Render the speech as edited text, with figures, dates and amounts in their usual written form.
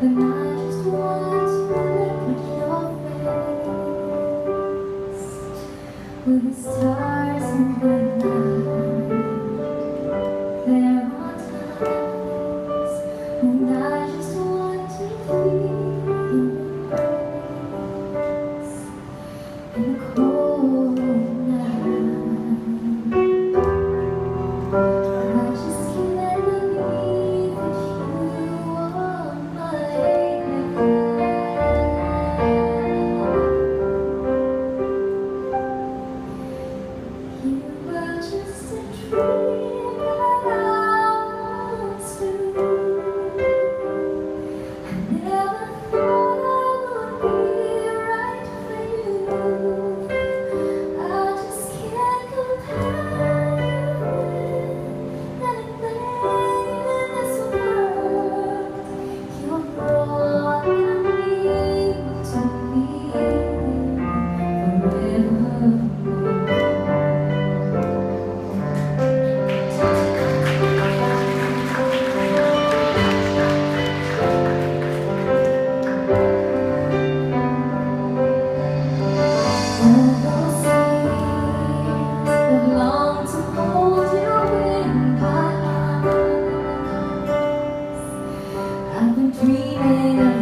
And I just want to look at your face with the stars in the night. There are times when I just want to feel your embrace in the cold night. I just can't believe that you are my everything. You were just a dream that I once knew. I never thought I would be right for you. I just can't compare anything in this world. You're all I need to be forever. All those years I've longed to hold you in my arms. I've been dreaming of